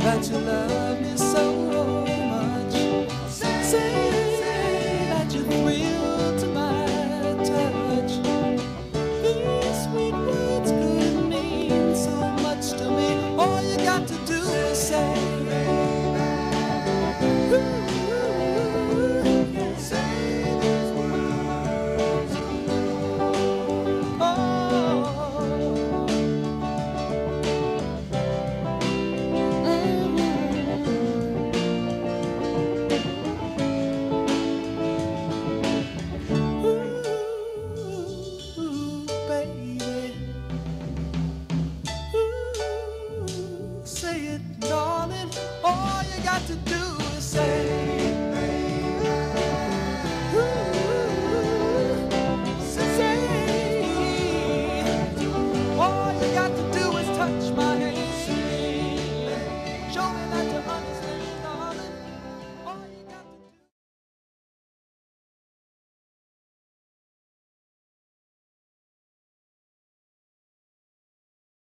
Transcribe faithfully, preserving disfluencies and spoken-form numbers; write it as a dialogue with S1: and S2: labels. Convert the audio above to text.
S1: that you love me so much. Say that you thrill to my touch. These sweet words could mean so much to me. All you got to do is say, ooh, yeah. Say these words. Oh, ooh, baby. Ooh, say it, darling. All you got to do